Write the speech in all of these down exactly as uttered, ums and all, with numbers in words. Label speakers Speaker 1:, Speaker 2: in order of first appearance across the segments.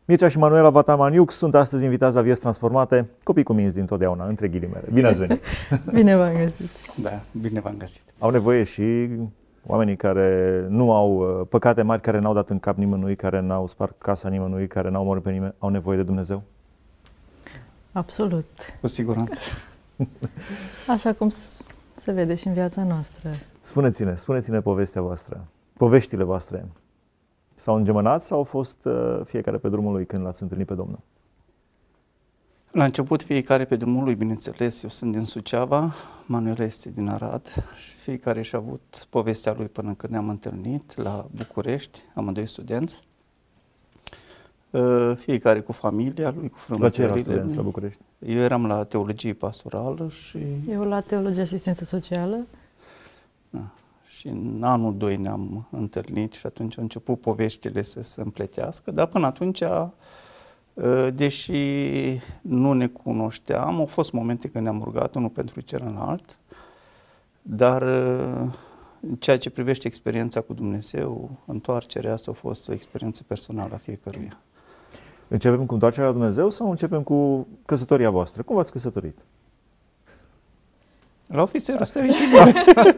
Speaker 1: Mircea și Manuela Vatamaniuc sunt astăzi invitați la Vieți Transformate, copii cu minți dintotdeauna, între ghilimele. Bine ați venit!
Speaker 2: Bine v-am găsit!
Speaker 3: Da, bine v-am găsit!
Speaker 1: Au nevoie și oamenii care nu au păcate mari, care n-au dat în cap nimănui, care n-au spart casa nimănui, care n-au omorât pe nimeni, au nevoie de Dumnezeu?
Speaker 2: Absolut!
Speaker 3: Cu siguranță!
Speaker 2: Așa cum se vede și în viața noastră.
Speaker 1: Spuneți-ne, spuneți-ne povestea voastră, poveștile voastre. S-au îngemănat sau au fost uh, fiecare pe drumul lui când l-ați întâlnit pe Domnul?
Speaker 3: La început fiecare pe drumul lui, bineînțeles, eu sunt din Suceava, Manuela este din Arad și fiecare și-a avut povestea lui până când ne-am întâlnit la București, amândoi studenți. Uh, fiecare cu familia lui, cu frământările.
Speaker 1: La ce era studenți la București?
Speaker 3: Eu eram la teologie pastorală și...
Speaker 2: Eu la teologie asistență socială.
Speaker 3: Da. Și în anul doi ne-am întâlnit și atunci au început poveștile să se împletească, dar până atunci, deși nu ne cunoșteam, au fost momente când ne-am rugat unul pentru celălalt, dar în ceea ce privește experiența cu Dumnezeu, întoarcerea asta a fost o experiență personală a fiecăruia.
Speaker 1: Începem cu întoarcerea la Dumnezeu sau începem cu căsătoria voastră? Cum v-ați căsătorit?
Speaker 3: La ofițerul stării și voi.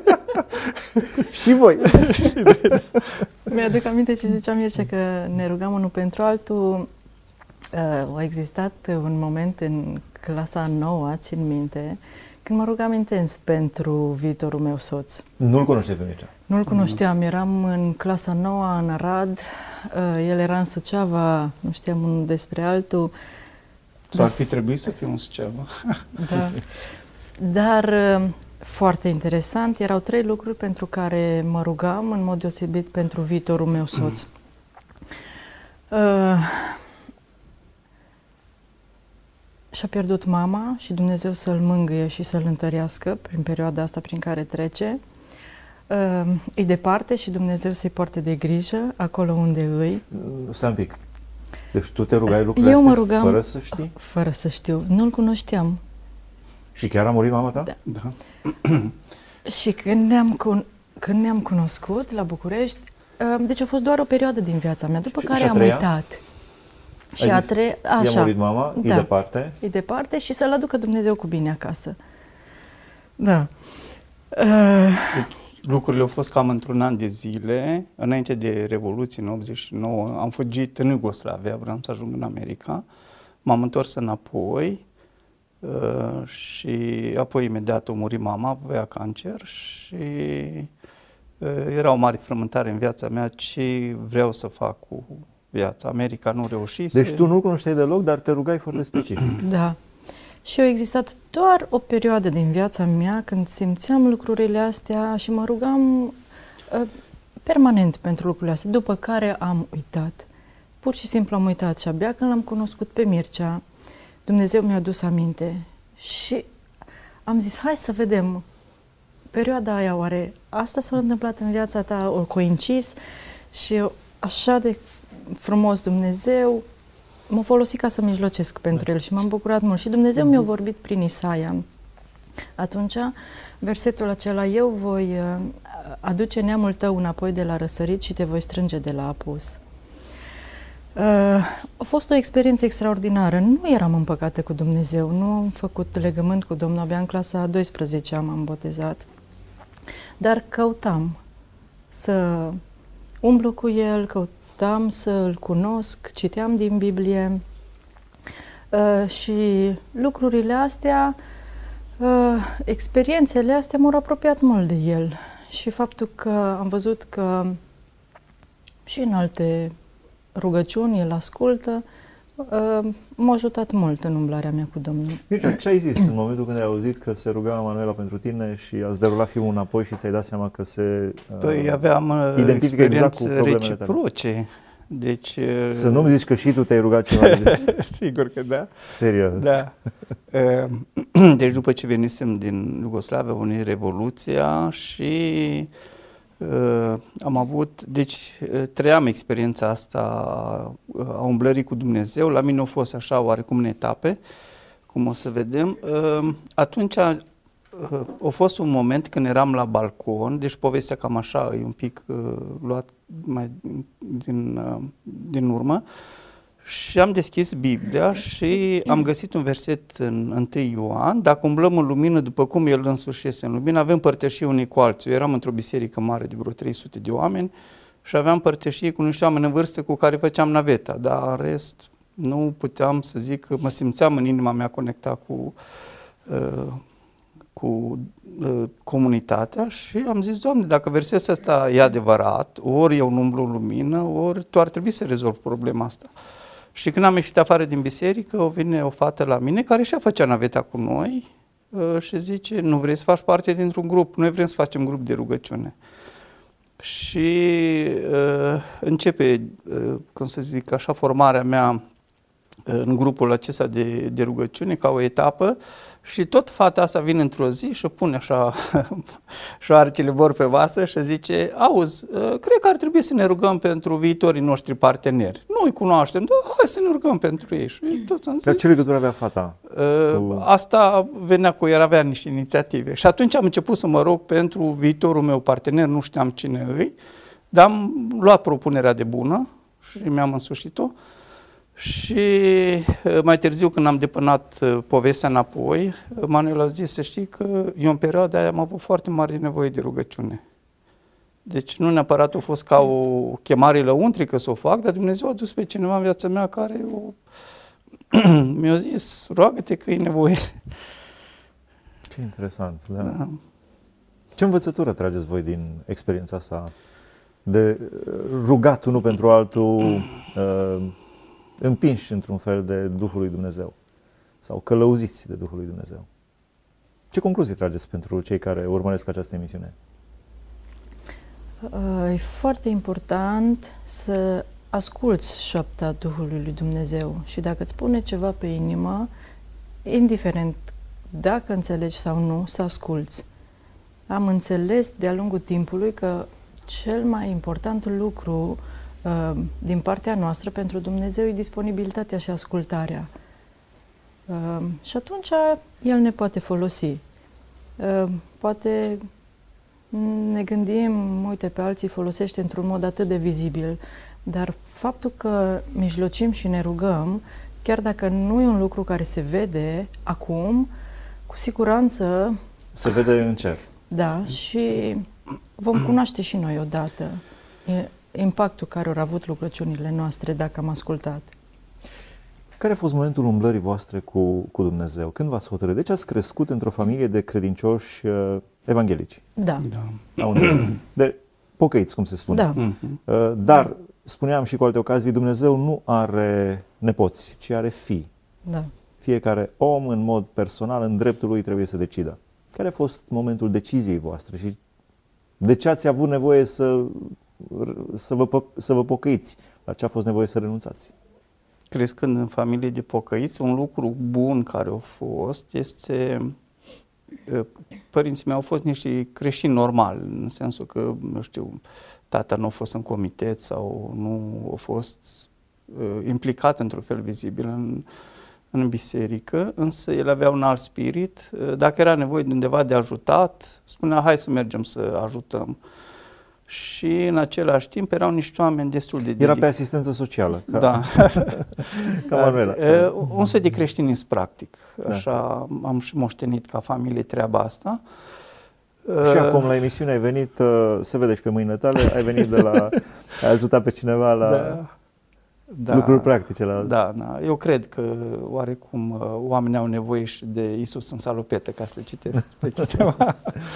Speaker 1: Și voi.
Speaker 2: Mi-aduc aminte ce zicea Mircea, că ne rugam unul pentru altul. Uh, a existat un moment în clasa nouă, țin minte, când mă rugam intens pentru viitorul meu soț.
Speaker 1: Nu-l cunoșteai pe Mircea?
Speaker 2: Nu-l cunoșteam, eram în clasa nouă în Arad, uh, el era în Suceava, nu știam unul despre altul.
Speaker 3: Sau ar fi trebuit să fiu în Suceava.
Speaker 2: Da. Dar foarte interesant, erau trei lucruri pentru care mă rugam, în mod deosebit pentru viitorul meu soț. Uh, și-a pierdut mama și Dumnezeu să-l mângâie și să-l întărească prin perioada asta prin care trece. Uh, e departe și Dumnezeu să-i poarte de grijă acolo unde îi.
Speaker 1: Stai un pic. Deci tu te rugai lucrurile
Speaker 2: Eu
Speaker 1: astea
Speaker 2: mă rugam,
Speaker 1: fără să știi?
Speaker 2: Fără să știu. Nu-l cunoșteam.
Speaker 1: Și chiar a murit mama ta?
Speaker 2: Da.
Speaker 3: Da.
Speaker 2: Și când ne-am, con când ne-am cunoscut la București, uh, deci a fost doar o perioadă din viața mea, după
Speaker 1: și,
Speaker 2: care
Speaker 1: și
Speaker 2: am uitat. Și
Speaker 1: Ai
Speaker 2: a
Speaker 1: zis,
Speaker 2: treia, așa.
Speaker 1: I-a murit mama,
Speaker 2: Da.
Speaker 1: e departe.
Speaker 2: E departe și să-l aducă Dumnezeu cu bine acasă. Da. Uh,
Speaker 3: Lucrurile au fost cam într-un an de zile, înainte de Revoluție, în optzeci și nouă, am fugit în Iugoslavia, vreau să ajung în America, m-am întors înapoi uh, și apoi imediat a murit mama, avea cancer și uh, era o mare frământare în viața mea ce vreau să fac cu viața. America nu reușise.
Speaker 1: Deci tu nu-l cunoșteai deloc, dar te rugai foarte specific.
Speaker 2: da. Și a existat doar o perioadă din viața mea când simțeam lucrurile astea și mă rugam uh, permanent pentru lucrurile astea, după care am uitat. Pur și simplu am uitat și abia când l-am cunoscut pe Mircea, Dumnezeu mi-a adus aminte și am zis, hai să vedem perioada aia, oare asta s-a întâmplat în viața ta, o coincis și așa de frumos Dumnezeu m-a folosit ca să mijlocesc pentru da. el și m-am bucurat mult. Și Dumnezeu uh-huh. mi-a vorbit prin Isaia. Atunci, versetul acela, eu voi aduce neamul tău înapoi de la răsărit și te voi strânge de la apus. Uh, a fost o experiență extraordinară. Nu eram împăcată cu Dumnezeu, nu am făcut legământ cu Domnul, abia în clasa a douăsprezecea m-am botezat. Dar căutam să umblu cu El, căutam să-L cunosc, citeam din Biblie uh, și lucrurile astea, uh, experiențele astea m-au apropiat mult de El. Și faptul că am văzut că și în alte rugăciuni El ascultă, uh, m-a ajutat mult în umblarea mea cu Domnul.
Speaker 1: Mircea, ce ai zis în momentul când ai auzit că se ruga Manuela pentru tine și ați derulat filmul înapoi și ți-ai dat seama că se uh,
Speaker 3: Păi aveam
Speaker 1: identifică exact cu problemele
Speaker 3: reciproce.
Speaker 1: tale?
Speaker 3: Deci,
Speaker 1: să nu-mi zici că și tu te-ai rugat ceva de...
Speaker 3: Sigur că da.
Speaker 1: Serios?
Speaker 3: Da. Deci după ce venisem din Iugoslavia, a venit Revoluția și uh, am avut, deci trăiam experiența asta a umblării cu Dumnezeu. La mine a fost așa oarecum în etape, cum o să vedem. Uh, atunci uh, a fost un moment când eram la balcon, deci povestea cam așa, e un pic uh, luat mai din, uh, din urmă. Și am deschis Biblia și am găsit un verset în întâi Ioan: dacă umblăm în lumină după cum El însuși este în lumină, avem părtășie unii cu alții. Eu eram într-o biserică mare de vreo trei sute de oameni și aveam părtășie cu niște oameni în vârstă cu care făceam naveta, dar în rest nu puteam să zic că mă simțeam în inima mea conectat cu, uh, cu uh, comunitatea și am zis: Doamne, dacă versetul ăsta e adevărat, ori eu nu umblu în lumină, ori Tu ar trebui să rezolvi problema asta. Și când am ieșit afară din biserică, o vine o fată la mine care și-a făcea naveta cu noi uh, și zice: nu vrei să faci parte dintr-un grup? Noi vrem să facem grup de rugăciune. Și uh, începe, uh, cum să zic așa, formarea mea uh, în grupul acesta de, de rugăciune ca o etapă. Și tot fata asta vine într-o zi și pune așa șoarecele vor pe masă și zice: auzi, cred că ar trebui să ne rugăm pentru viitorii noștri parteneri. Nu îi cunoaștem, dar hai să ne rugăm pentru ei. Și toți am zis,
Speaker 1: dar ce legătură avea fata?
Speaker 3: Uh, asta venea cu el, avea niște inițiative. Și atunci am început să mă rog pentru viitorul meu partener, nu știam cine îi, dar am luat propunerea de bună și mi-am însușit-o. Și mai târziu, când am depănat povestea înapoi, Manuel a zis: să știi că eu în perioada aia am avut foarte mare nevoie de rugăciune. Deci nu neapărat a fost ca o chemare lăuntrică să o fac, dar Dumnezeu a dus pe cineva în viața mea care o... mi-a zis: roagă-te că e nevoie.
Speaker 1: Ce interesant, da. Da. Ce învățătură trageți voi din experiența asta de rugat unul pentru altul, uh, împinși într-un fel de Duhul lui Dumnezeu sau călăuziți de Duhul lui Dumnezeu? Ce concluzii trageți pentru cei care urmăresc această emisiune?
Speaker 2: E foarte important să asculți șoapta Duhului lui Dumnezeu și dacă îți pune ceva pe inimă, indiferent dacă înțelegi sau nu, să asculți. Am înțeles de-a lungul timpului că cel mai important lucru uh, din partea noastră pentru Dumnezeu e disponibilitatea și ascultarea. Uh, și atunci El ne poate folosi. Uh, poate ne gândim, uite, pe alții folosește într-un mod atât de vizibil, dar faptul că mijlocim și ne rugăm, chiar dacă nu e un lucru care se vede acum, cu siguranță...
Speaker 1: Se vede în cer.
Speaker 2: Da, și vom cunoaște și noi odată impactul care au avut rugăciunile noastre dacă am ascultat.
Speaker 1: Care a fost momentul umblării voastre cu, cu Dumnezeu? Când v-ați hotărât? Deci ați crescut într-o familie de credincioși uh, evanghelici.
Speaker 2: Da.
Speaker 3: Da.
Speaker 1: De pocăiți, cum se spune.
Speaker 2: Da.
Speaker 1: Uh, dar, spuneam și cu alte ocazii, Dumnezeu nu are nepoți, ci are fii.
Speaker 2: Da.
Speaker 1: Fiecare om, în mod personal, în dreptul lui, trebuie să decidă. Care a fost momentul deciziei voastre și de ce ați avut nevoie să, să, vă, să vă pocăiți? La ce a fost nevoie să renunțați?
Speaker 3: Crescând în familie de pocăiți, un lucru bun care a fost este... Părinții mei au fost niște creștini normali, în sensul că, nu știu, tata nu a fost în comitet sau nu a fost uh, implicat într-un fel vizibil în, în biserică, însă el avea un alt spirit. Dacă era nevoie de undeva de ajutat, spunea: hai să mergem să ajutăm. Și în același timp erau niște oameni destul de...
Speaker 1: Era pe asistență socială. Ca,
Speaker 3: da.
Speaker 1: Ca Manuela.
Speaker 3: Un soi de creștinism practic. Așa da. Am și moștenit ca familie treaba asta.
Speaker 1: Și acum la emisiune ai venit, se vede și pe mâinile tale, ai venit de la... ai ajutat pe cineva la
Speaker 3: da. Da.
Speaker 1: lucruri practice. La...
Speaker 3: Da, da. Eu cred că oarecum oamenii au nevoie și de Iisus în salopetă, ca să citesc pe cineva.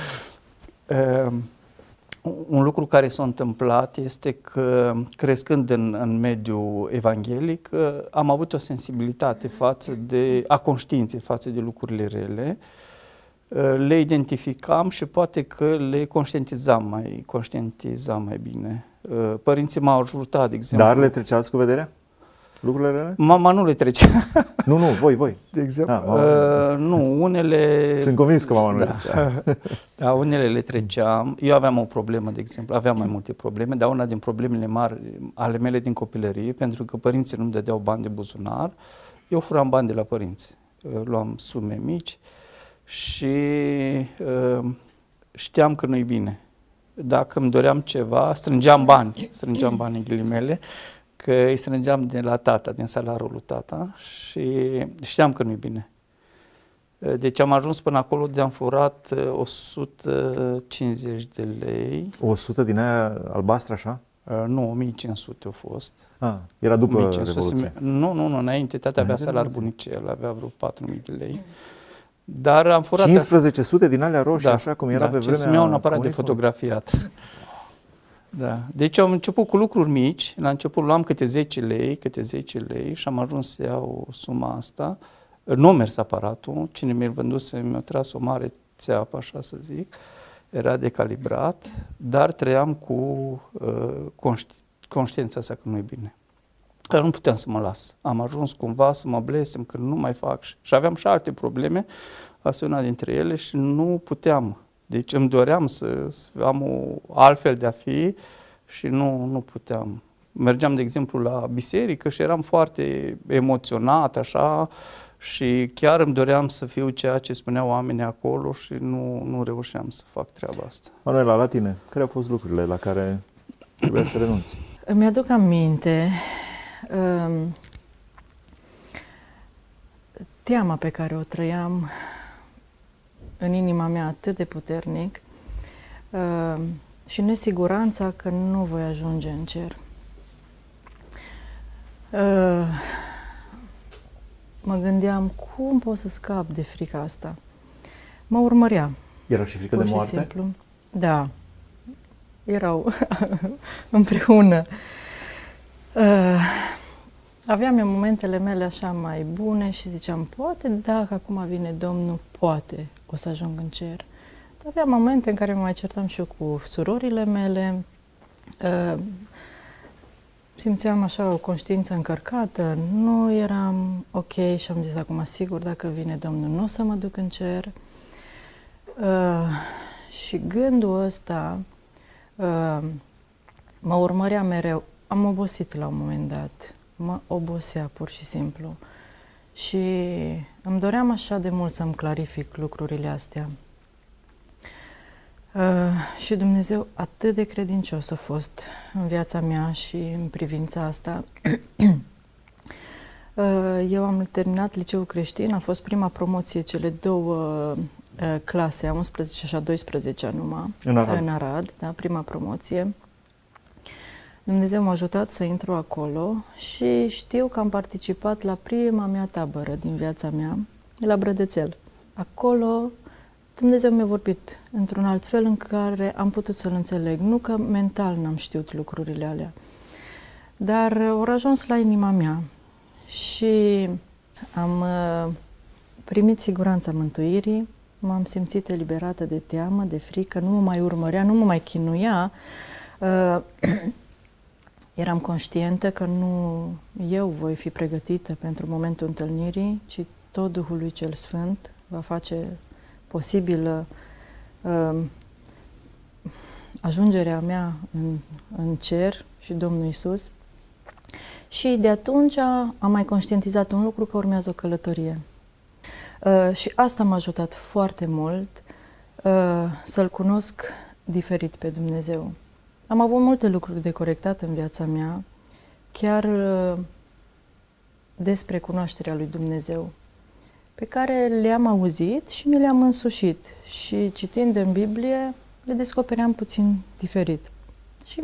Speaker 3: Un lucru care s-a întâmplat este că, crescând în, în mediul evanghelic, am avut o sensibilitate față de, a conștiinței față de lucrurile rele, le identificam și poate că le conștientizam mai, conștientizam mai bine. Părinții m-au ajutat, de exemplu.
Speaker 1: Dar le treceați cu vederea? Lucrurile rele?
Speaker 3: Mama nu le trecea.
Speaker 1: Nu, nu, voi, voi.
Speaker 3: De exemplu.
Speaker 1: Ah, mama...
Speaker 3: uh, nu, unele...
Speaker 1: Sunt convins că mama nu
Speaker 3: da.
Speaker 1: le trecea.
Speaker 3: Da, unele le treceam. Eu aveam o problemă, de exemplu, aveam mai multe probleme, dar una din problemele mari ale mele din copilărie, pentru că părinții nu-mi dădeau bani de buzunar, eu furam bani de la părinți. Luam sume mici și uh, știam că nu-i bine. Dacă îmi doream ceva, strângeam bani, strângeam bani în ghilimele, că îi strângeam de la tata, din salariul lui tata și știam că nu-i bine. Deci am ajuns până acolo de am furat o sută cincizeci de lei.
Speaker 1: o sută din aia albastră așa?
Speaker 3: Uh, nu, o mie cinci sute au fost.
Speaker 1: Ah, era după
Speaker 3: o mie cinci sute.
Speaker 1: Revoluție.
Speaker 3: Nu, nu, nu, înainte. Tata avea salar bunicel, avea vreo patru mii de lei. Dar am furat...
Speaker 1: cincisprezece sute din alea roșii,
Speaker 3: da,
Speaker 1: așa cum era
Speaker 3: da,
Speaker 1: pe
Speaker 3: ce
Speaker 1: vremea
Speaker 3: să-mi iau un aparat de
Speaker 1: comunismului?
Speaker 3: fotografiat. Da. Deci am început cu lucruri mici. La început luam câte zece lei, câte zece lei și am ajuns să iau suma asta. Nu a mers aparatul. Cine mi-l vânduse mi-a tras o mare țeapă, așa să zic. Era decalibrat, dar trăiam cu uh, conști, conștiința asta că nu e bine. Dar nu puteam să mă las. Am ajuns cumva să mă blestem că nu mai fac. Și aveam și alte probleme, asta e una dintre ele și nu puteam. Deci îmi doream să, să am o altfel de a fi și nu, nu puteam. Mergeam, de exemplu, la biserică și eram foarte emoționat, așa, și chiar îmi doream să fiu ceea ce spuneau oamenii acolo și nu, nu reușeam să fac treaba asta.
Speaker 1: Manuela, la tine, care au fost lucrurile la care trebuia să renunți?
Speaker 2: Îmi aduc aminte um, teama pe care o trăiam în inima mea atât de puternic um, și nesiguranța că nu voi ajunge în cer. Uh, mă gândeam cum pot să scap de frica asta. Mă urmărea.
Speaker 1: Era și frică
Speaker 2: Pur
Speaker 1: de
Speaker 2: și
Speaker 1: moarte?
Speaker 2: simplu. Da. Erau împreună. Uh, aveam eu momentele mele așa mai bune și ziceam, poate dacă acum vine Domnul, poate o să ajung în cer. Dar aveam momente în care mă mai certam și eu cu surorile mele. Uh, simțeam așa o conștiință încărcată, nu eram ok și am zis acum sigur dacă vine Domnul nu o să mă duc în cer. Uh, și gândul ăsta uh, mă urmărea mereu. Am obosit la un moment dat, mă obosea pur și simplu și îmi doream așa de mult să-mi clarific lucrurile astea. Uh, și Dumnezeu atât de credincios a fost în viața mea și în privința asta. uh, eu am terminat liceul creștin, a fost prima promoție, cele două uh, clase, a unsprezecea și a douăsprezecea numai,
Speaker 1: în Arad.
Speaker 2: în Arad, da, prima promoție. Dumnezeu m-a ajutat să intru acolo și știu că am participat la prima mea tabără din viața mea, la Brădețel. Acolo Dumnezeu mi-a vorbit într-un alt fel în care am putut să-L înțeleg. Nu că mental n-am știut lucrurile alea, dar au ajuns la inima mea și am uh, primit siguranța mântuirii, m-am simțit eliberată de teamă, de frică, nu mă mai urmărea, nu mă mai chinuia. Uh, eram conștientă că nu eu voi fi pregătită pentru momentul întâlnirii, ci tot Duhul lui Cel Sfânt va face posibilă uh, ajungerea mea în, în cer și Domnul Iisus. Și de atunci am mai conștientizat un lucru, că urmează o călătorie. Uh, și asta m-a ajutat foarte mult uh, să-L cunosc diferit pe Dumnezeu. Am avut multe lucruri de corectat în viața mea, chiar uh, despre cunoașterea lui Dumnezeu, pe care le-am auzit și mi le-am însușit. Și citind în Biblie, le descopeream puțin diferit. Și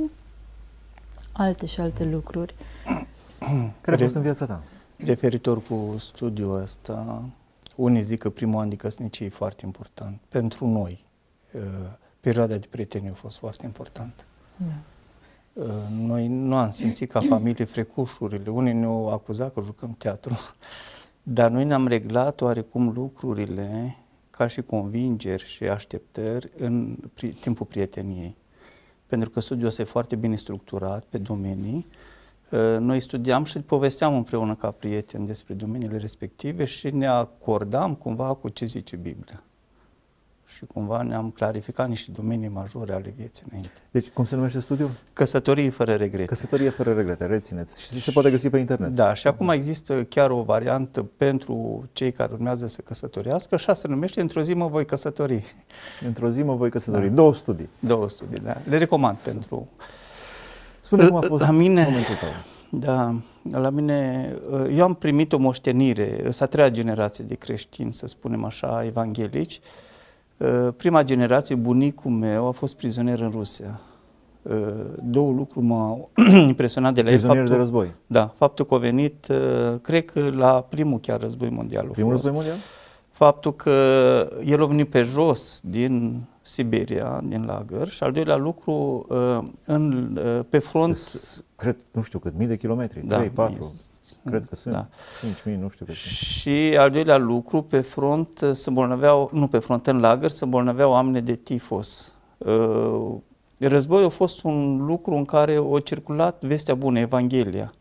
Speaker 2: alte și alte lucruri.
Speaker 1: Care a fost în viața ta?
Speaker 3: Referitor cu studiul ăsta, unii zic că primul an de căsnicie e foarte important. Pentru noi, perioada de prietenie a fost foarte importantă.
Speaker 2: Da.
Speaker 3: Noi nu am simțit ca familie frecușurile. Unii ne-au acuzat că jucăm teatru. Dar noi ne-am reglat oarecum lucrurile ca și convingeri și așteptări în pri- timpul prieteniei. Pentru că studiul ăsta e foarte bine structurat pe domenii. Noi studiam și povesteam împreună ca prieteni despre domeniile respective și ne acordam cumva cu ce zice Biblia. Și cumva ne-am clarificat niște domenii majore ale vieții înainte.
Speaker 1: Deci, cum se numește studiul?
Speaker 3: Căsătorie fără regrete.
Speaker 1: Căsătorie fără regrete, rețineți. Și se poate găsi pe internet.
Speaker 3: Da, și acum există chiar o variantă pentru cei care urmează să căsătorească, așa se numește Într-o zi mă voi căsători.
Speaker 1: Într-o zi mă voi căsători.
Speaker 3: Da.
Speaker 1: Două studii.
Speaker 3: Două studii, da. Le recomand S- pentru...
Speaker 1: Spune cum a fost
Speaker 3: la mine,
Speaker 1: momentul tău.
Speaker 3: Da, la mine, eu am primit o moștenire, s-a treia generație de creștini, să spunem așa, evanghelici. Prima generație, bunicul meu a fost prizonier în Rusia. Două lucruri m-au impresionat de la el.
Speaker 1: Prizonier de război.
Speaker 3: Da, faptul că a venit, cred că la primul chiar război mondial.
Speaker 1: Primul război mondial?
Speaker 3: Faptul că el a venit pe jos din Siberia, din lagăr, și al doilea lucru, în, pe front...
Speaker 1: Cred, nu știu cât, mii de kilometri,
Speaker 3: da,
Speaker 1: trei, patru, cred că sunt, da. cinci mii, nu știu cât.
Speaker 3: Și al doilea lucru, pe front se îmbolnăveau, nu pe front, în lagăr, se îmbolnăveau oameni de tifos. Războiul a fost un lucru în care a circulat vestea bună, Evanghelia.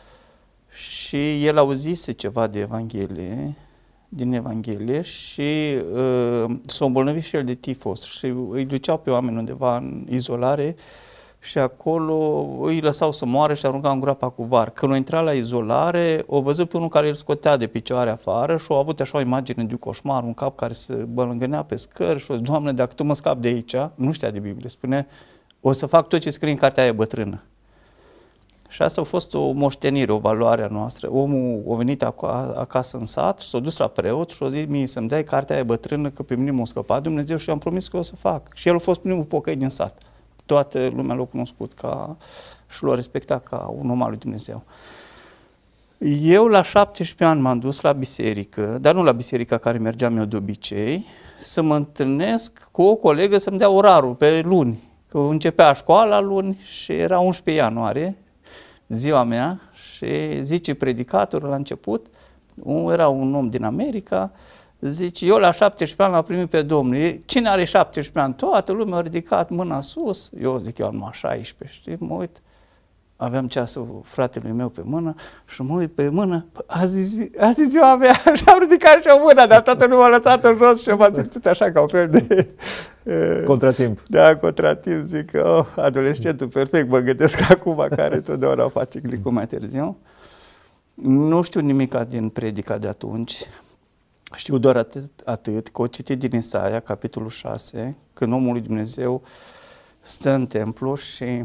Speaker 3: Și el auzise ceva de Evanghelie, din Evanghelie, și uh, s-a îmbolnăvit și el de tifos și îi duceau pe oameni undeva în izolare și acolo îi lăsau să moară și aruncau în groapa cu var. Când a intrat la izolare, o văzut pe unul care îl scotea de picioare afară și a avut așa o imagine de un coșmar, un cap care se bălângânea pe scări și a zis, Doamne, dacă Tu mă scapi de aici, nu știa de Biblie, spune, o să fac tot ce scrie în cartea aia bătrână. Și asta a fost o moștenire, o valoare a noastră. Omul a venit acasă în sat și s-a dus la preot și a zis mie să-mi dai cartea aia bătrână că pe mine m-a scăpat Dumnezeu și eu am promis că o să fac. Și el a fost primul pocăit din sat. Toată lumea l-a cunoscut ca, și l-a respectat ca un om al lui Dumnezeu. Eu la șaptesprezece ani m-am dus la biserică, dar nu la biserica care mergeam eu de obicei, să mă întâlnesc cu o colegă să-mi dea orarul pe luni. Că începea școala luni și era unsprezece ianuarie, ziua mea, și zice predicatorul la început, era un om din America, zice, eu la șaptesprezece ani l-am primit pe Domnul. Cine are șaptesprezece ani? Toată lumea a ridicat mâna sus. Eu zic, eu am numai șaisprezece, știi? Mă uit, aveam ceasul fratelui meu pe mână și mă uit pe mână, azi, azi ziua mea, și am ridicat și o mână, dar toată lumea a lăsat-o jos și eu m-am simțit așa ca un fel de...
Speaker 1: Contratimp.
Speaker 3: Da, contratimp, zic, oh, adolescentul perfect, mă gândesc acum, care totdeauna face clicul mai târziu. Nu știu nimica din predica de atunci, știu doar atât, atât că o citit din Isaia, capitolul șase, când omul lui Dumnezeu stă în templu și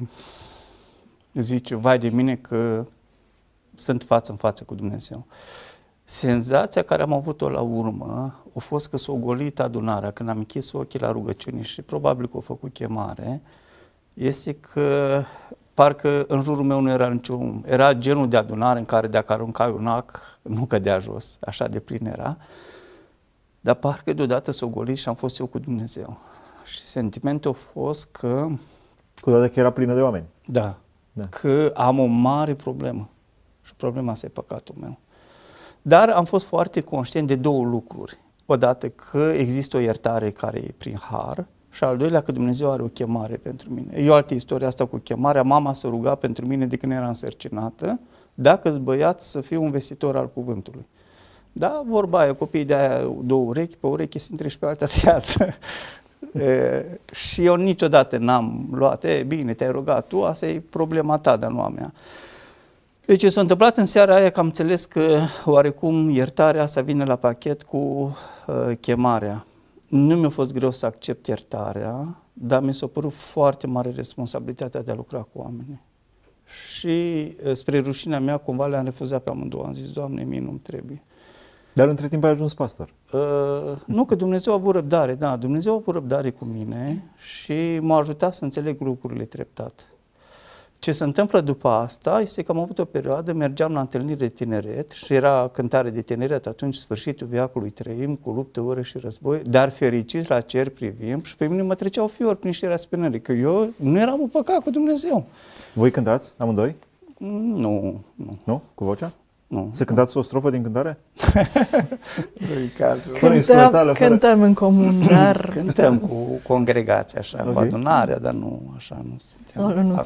Speaker 3: zice, vai de mine că sunt față în față cu Dumnezeu. Senzația care am avut-o la urmă a fost că s-a golit adunarea, când am închis ochii la rugăciuni și probabil că a făcut chemare, este că parcă în jurul meu nu era niciun, era genul de adunare în care dacă aruncai un ac, nu cădea jos, așa de plin era, dar parcă deodată s-a golit și am fost eu cu Dumnezeu. Și sentimentul a fost că...
Speaker 1: Cu toate că era plină de oameni.
Speaker 3: Da,
Speaker 1: da.
Speaker 3: Că am o mare problemă și problema asta e păcatul meu. Dar am fost foarte conștient de două lucruri. Odată că există o iertare care e prin har și al doilea că Dumnezeu are o chemare pentru mine. E o altă istorie asta cu chemarea. Mama se ruga pentru mine de când eram însărcinată, dacă-s băiat să fiu un vestitor al cuvântului. Da, vorba aia, copiii de aia două urechi, pe ureche se intre și pe alta se iasă. E, și eu niciodată n-am luat, e, bine, te-ai rugat tu, asta e problema ta, dar nu a mea. Deci s-a întâmplat în seara aia că am înțeles că oarecum iertarea asta vine la pachet cu uh, chemarea. Nu mi-a fost greu să accept iertarea, dar mi s-a părut foarte mare responsabilitatea de a lucra cu oamenii. Și uh, spre rușinea mea, cumva le-am refuzat pe amândouă. Am zis, Doamne, mie nu-mi trebuie.
Speaker 1: Dar între timp ai ajuns pastor.
Speaker 3: Uh, nu, că Dumnezeu a avut răbdare, da, Dumnezeu a avut răbdare cu mine și m-a ajutat să înțeleg lucrurile treptat. Ce se întâmplă după asta este că am avut o perioadă, mergeam la întâlnire de tineret și era cântare de tineret, atunci sfârșitul veacului trăim, cu luptă, ură și război, dar fericiți la cer privim și pe mine mă treceau fiori prin știrea spinării, că eu nu eram în păcat cu Dumnezeu.
Speaker 1: Voi cântați amândoi?
Speaker 3: Nu, nu.
Speaker 1: Nu? Cu vocea?
Speaker 3: Nu.
Speaker 1: Să cântați o strofă din cântare?
Speaker 3: Nu-i cazul.
Speaker 2: Cântăm, cântăm în comun, dar...
Speaker 3: Cântăm cu congregația, așa, okay. Cu adunarea, dar nu așa. Nu
Speaker 2: Solo nu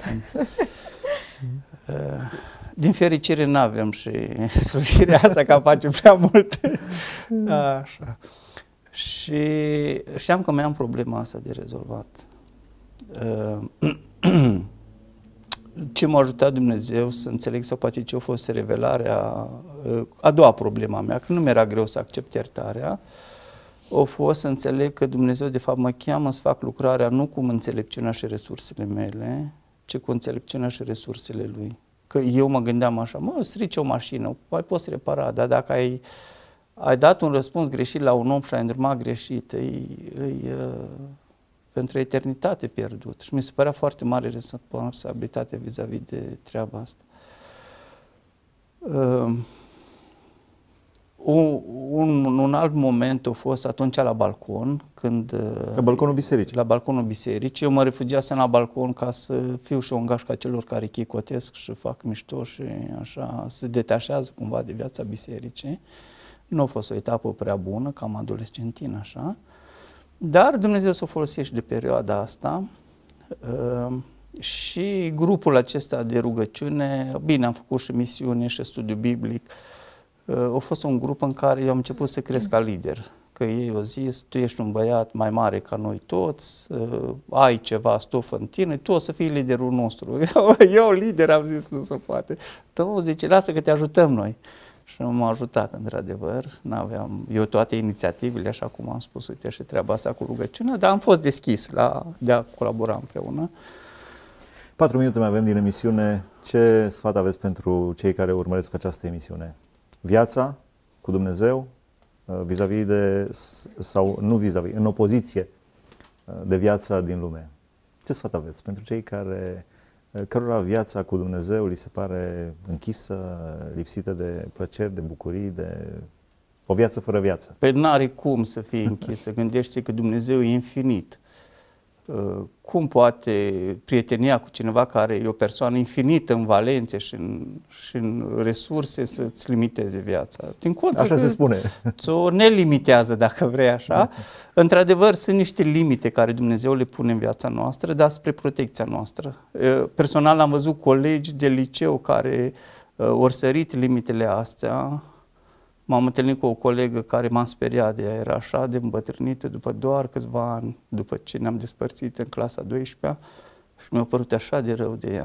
Speaker 3: Din fericire n-avem și slujirea asta că face prea multe. Așa. Și știam că mai am problema asta de rezolvat. Ce m-a ajutat Dumnezeu să înțeleg sau poate ce a fost revelarea, a doua problema mea, că nu mi-era greu să accept iertarea, a fost să înțeleg că Dumnezeu de fapt mă cheamă să fac lucrarea nu cu înțelepciunea și resursele mele, ci cu înțelepciunea și resursele Lui. Că eu mă gândeam așa, mă, strici o mașină, mai poți repara, dar dacă ai, ai dat un răspuns greșit la un om și ai îndrămat greșit, îi, îi, pentru eternitate pierdut. Și mi se părea foarte mare responsabilitate vis-a-vis de treaba asta. Uh, un, un, un alt moment a fost atunci la balcon, când...
Speaker 1: La balconul bisericii.
Speaker 3: La balconul bisericii. Eu mă refugiasem la balcon ca să fiu și o gașca celor care chicotesc și fac mișto și așa, se detașează cumva de viața bisericii. Nu a fost o etapă prea bună, cam adolescentin așa. Dar Dumnezeu s-a folosit și de perioada asta uh, și grupul acesta de rugăciune, bine, am făcut și misiune și studiu biblic, uh, a fost un grup în care eu am început să cresc ca lider, că ei au zis, tu ești un băiat mai mare ca noi toți, uh, ai ceva stofă în tine, tu o să fii liderul nostru. Eu, eu lider, am zis, nu se poate. Tu zice, lasă că te ajutăm noi. Și m-a ajutat, într-adevăr. N-aveam eu toate inițiativele, așa cum am spus, uite, și treaba asta cu rugăciunea, dar am fost deschis la, de a colabora împreună.
Speaker 1: Patru minute mai avem din emisiune. Ce sfat aveți pentru cei care urmăresc această emisiune? Viața cu Dumnezeu, vis-a-vis de, sau nu vis-a-vis, în opoziție de viața din lume. Ce sfat aveți pentru cei care... cărora viața cu Dumnezeu li se pare închisă, lipsită de plăceri, de bucurii, de o viață fără viață?
Speaker 3: Păi n-are cum să fie închisă. Gândește că Dumnezeu e infinit. Cum poate prietenia cu cineva care e o persoană infinită în valențe și în, și în resurse să-ți limiteze viața? Din contră,
Speaker 1: așa se spune.
Speaker 3: Ți-o nelimitează, dacă vrei așa. Într-adevăr, sunt niște limite care Dumnezeu le pune în viața noastră, dar spre protecția noastră. Personal am văzut colegi de liceu care ori sărit limitele astea. M-am întâlnit cu o colegă care m-a speriat de ea, era așa de îmbătrânită după doar câțiva ani, după ce ne-am despărțit în clasa a douăsprezecea și mi-a părut așa de rău de ea.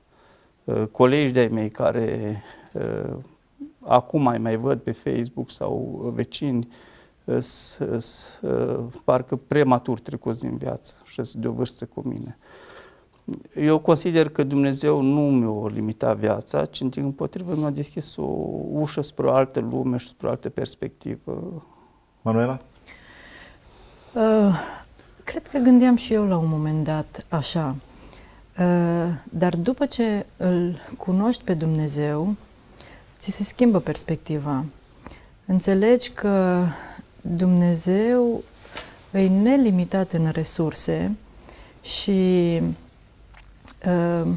Speaker 3: Colegi de-ai mei care uh, acum mai mai văd pe Facebook sau vecini, uh, uh, parcă prematur trecuți din viață și sunt de o vârstă cu mine. Eu consider că Dumnezeu nu mi-a limitat viața, ci împotrivă mi-a deschis o ușă spre o altă lume și spre o altă perspectivă.
Speaker 1: Manuela?
Speaker 2: Uh, cred că gândeam și eu la un moment dat așa, uh, dar după ce îl cunoști pe Dumnezeu, ți se schimbă perspectiva. Înțelegi că Dumnezeu e nelimitat în resurse și Uh,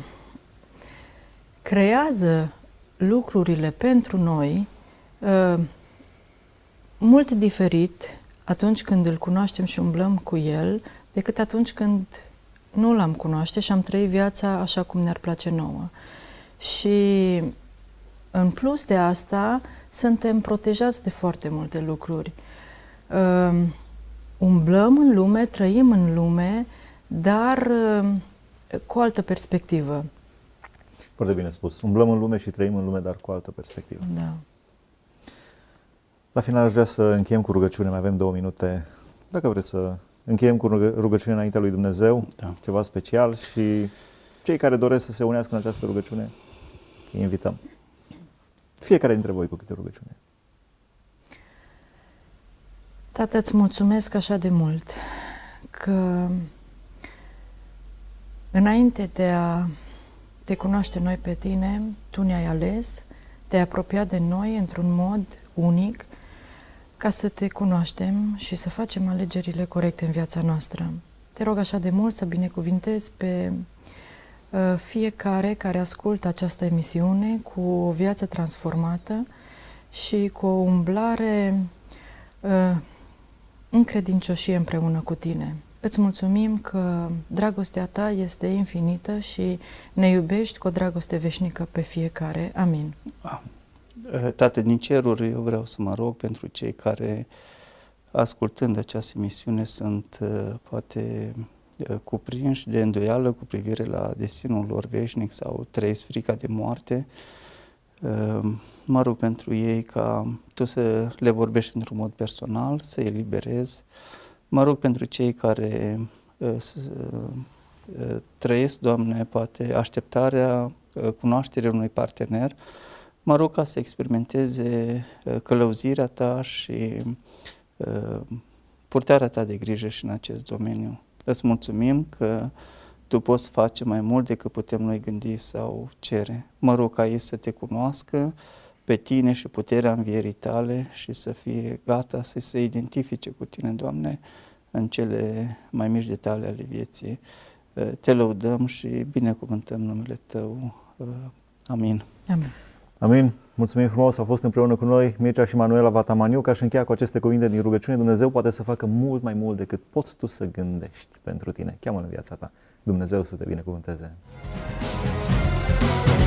Speaker 2: creează lucrurile pentru noi uh, mult diferit atunci când îl cunoaștem și umblăm cu el, decât atunci când nu l-am cunoaște și am trăit viața așa cum ne-ar place nouă. Și în plus de asta, suntem protejați de foarte multe lucruri. Uh, umblăm în lume, trăim în lume, dar uh, cu o altă perspectivă.
Speaker 1: Foarte bine spus. Umblăm în lume și trăim în lume, dar cu o altă perspectivă.
Speaker 2: Da.
Speaker 1: La final aș vrea să încheiem cu rugăciune. Mai avem două minute. Dacă vreți să încheiem cu rugăciune înaintea lui Dumnezeu, da. Ceva special, și cei care doresc să se unească în această rugăciune, îi invităm. Fiecare dintre voi cu câte rugăciune.
Speaker 2: Tată, îți mulțumesc așa de mult că înainte de a te cunoaște noi pe tine, tu ne-ai ales, te-ai apropiat de noi într-un mod unic ca să te cunoaștem și să facem alegerile corecte în viața noastră. Te rog așa de mult să binecuvintezi pe uh, fiecare care ascultă această emisiune cu o viață transformată și cu o umblare uh, în credincioșie împreună cu tine. Îți mulțumim că dragostea ta este infinită și ne iubești cu o dragoste veșnică pe fiecare. Amin.
Speaker 3: Tată din ceruri, eu vreau să mă rog pentru cei care, ascultând această emisiune, sunt poate cuprinși de îndoială cu privire la destinul lor veșnic sau trăiesc frica de moarte. Mă rog pentru ei ca tu să le vorbești într-un mod personal, să îi eliberezi. Mă rog pentru cei care uh, uh, trăiesc, Doamne, poate așteptarea cunoașterea unui partener, mă rog ca să experimenteze călăuzirea ta și purtarea ta de grijă și în acest domeniu. Îți mulțumim că tu poți face mai mult decât putem noi gândi sau cere. Mă rog ca ei să te cunoască pe tine și puterea învierii tale și să fie gata să se identifice cu tine, Doamne, în cele mai mici detalii ale vieții. Te lăudăm și binecuvântăm numele Tău. Amin.
Speaker 2: Amin.
Speaker 1: Amin. Mulțumim frumos, au fost împreună cu noi Mircea și Manuela Vatamaniu, ca și încheia cu aceste cuvinte din rugăciune. Dumnezeu poate să facă mult mai mult decât poți tu să gândești pentru tine. Cheamă în viața ta. Dumnezeu să te binecuvânteze.